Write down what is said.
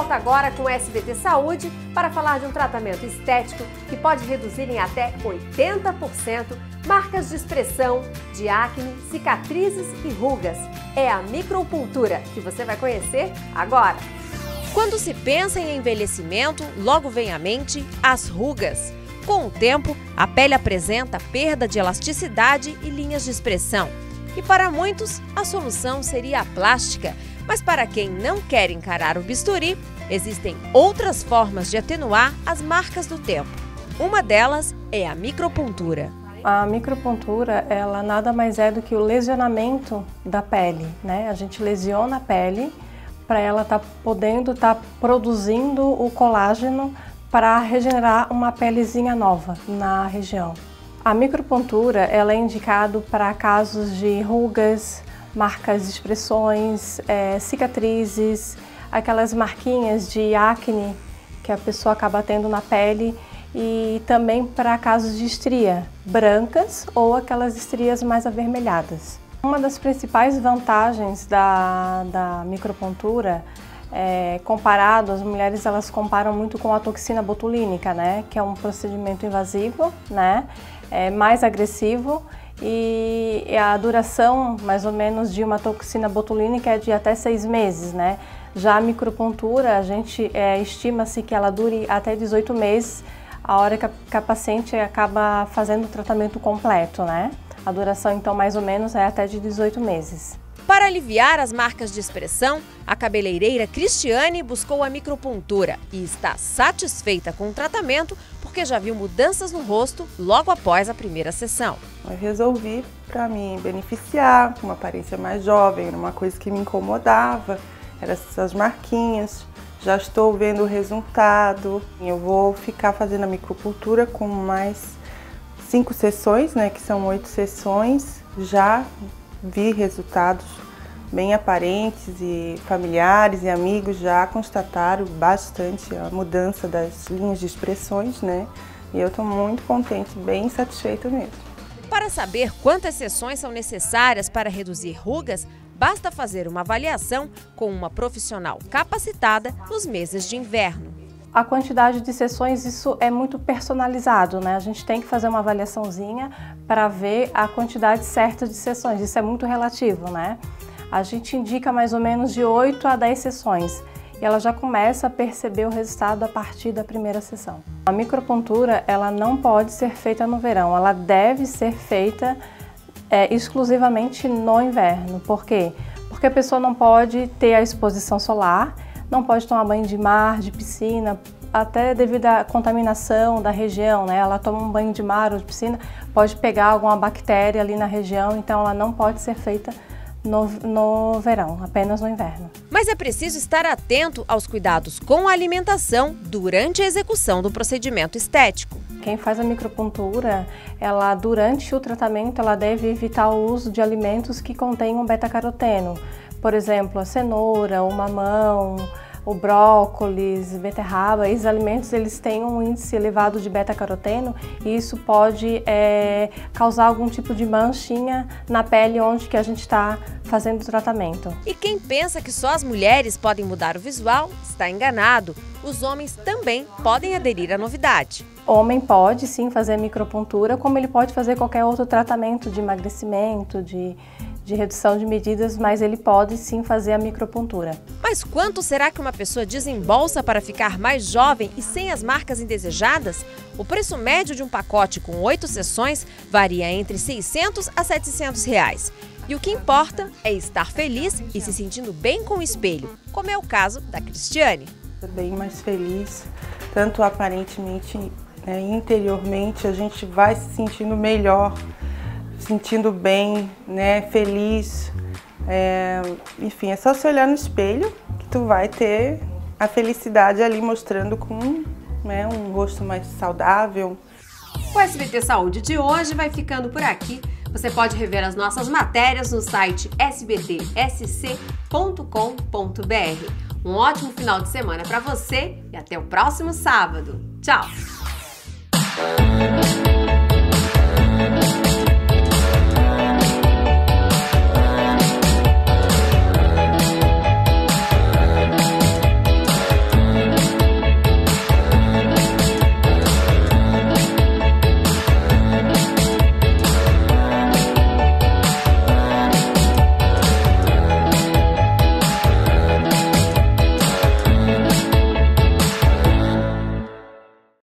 volta agora com o SBT Saúde para falar de um tratamento estético que pode reduzir em até 80% marcas de expressão, de acne, cicatrizes e rugas. É a micropuntura, que você vai conhecer agora. Quando se pensa em envelhecimento, logo vem à mente as rugas. Com o tempo, a pele apresenta perda de elasticidade e linhas de expressão. E para muitos, a solução seria a plástica. Mas para quem não quer encarar o bisturi, existem outras formas de atenuar as marcas do tempo. Uma delas é a micropuntura. A micropuntura, ela nada mais é do que o lesionamento da pele, né? A gente lesiona a pele para ela podendo produzindo o colágeno para regenerar uma pelezinha nova na região. A micropuntura, ela é indicada para casos de rugas, marcas de expressões, cicatrizes, aquelas marquinhas de acne que a pessoa acaba tendo na pele, e também para casos de estria brancas ou aquelas estrias mais avermelhadas. Uma das principais vantagens da micropuntura comparado, as mulheres elas comparam muito com a toxina botulínica, né, que é um procedimento invasivo, né, mais agressivo, e a duração mais ou menos de uma toxina botulínica é de até 6 meses, né. Já a micropuntura, a gente estima-se que ela dure até 18 meses, a hora que a paciente acaba fazendo o tratamento completo, né. A duração então mais ou menos é até de 18 meses. Para aliviar as marcas de expressão, a cabeleireira Cristiane buscou a micropuntura e está satisfeita com o tratamento porque já viu mudanças no rosto logo após a primeira sessão. Eu resolvi para me beneficiar, com uma aparência mais jovem, era uma coisa que me incomodava, eram essas marquinhas. Já estou vendo o resultado. Eu vou ficar fazendo a micropuntura com mais 5 sessões, né, que são 8 sessões. Já vi resultados bem aparentes e familiares e amigos já constataram bastante a mudança das linhas de expressões, né? E eu estou muito contente, bem satisfeita mesmo. Para saber quantas sessões são necessárias para reduzir rugas, basta fazer uma avaliação com uma profissional capacitada nos meses de inverno. A quantidade de sessões, isso é muito personalizado, né? A gente tem que fazer uma avaliaçãozinha para ver a quantidade certa de sessões, isso é muito relativo, né? A gente indica mais ou menos de 8 a 10 sessões e ela já começa a perceber o resultado a partir da primeira sessão. A micropuntura, ela não pode ser feita no verão, ela deve ser feita exclusivamente no inverno. Por quê? Porque a pessoa não pode ter a exposição solar, não pode tomar banho de mar, de piscina, até devido à contaminação da região, né? Ela toma um banho de mar ou de piscina, pode pegar alguma bactéria ali na região, então ela não pode ser feita no verão, apenas no inverno. Mas é preciso estar atento aos cuidados com a alimentação durante a execução do procedimento estético. Quem faz a micropuntura, ela durante o tratamento, ela deve evitar o uso de alimentos que contenham beta-caroteno. Por exemplo, a cenoura, o mamão, o brócolis, beterraba, esses alimentos eles têm um índice elevado de beta-caroteno e isso pode causar algum tipo de manchinha na pele onde que a gente está fazendo o tratamento. E quem pensa que só as mulheres podem mudar o visual, está enganado. Os homens também podem aderir à novidade. O homem pode sim fazer micropuntura, como ele pode fazer qualquer outro tratamento de emagrecimento, de redução de medidas, mas ele pode sim fazer a micropuntura. Mas quanto será que uma pessoa desembolsa para ficar mais jovem e sem as marcas indesejadas? O preço médio de um pacote com 8 sessões varia entre R$ 600 a R$ 700 reais. E o que importa é estar feliz e se sentindo bem com o espelho, como é o caso da Cristiane. Estou bem mais feliz, tanto aparentemente, interiormente, a gente vai se sentindo melhor, sentindo bem, né, feliz, enfim, é só se olhar no espelho que tu vai ter a felicidade ali mostrando com um rosto mais saudável. O SBT Saúde de hoje vai ficando por aqui. Você pode rever as nossas matérias no site sbtsc.com.br. Um ótimo final de semana para você e até o próximo sábado. Tchau!